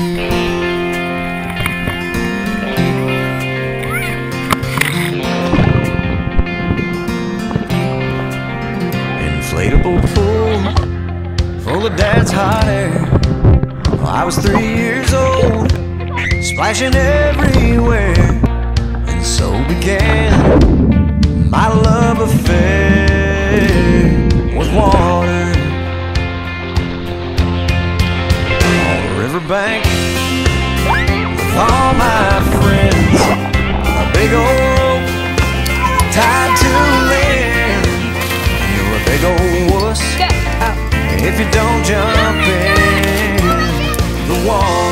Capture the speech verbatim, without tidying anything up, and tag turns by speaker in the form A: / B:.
A: Inflatable pool full of dad's hot air. I was three years old, splashing everywhere, and so began my love affair with water. On the riverbank with all my friends, a big old rope tied to land. You're a big old wuss if you don't jump in the water.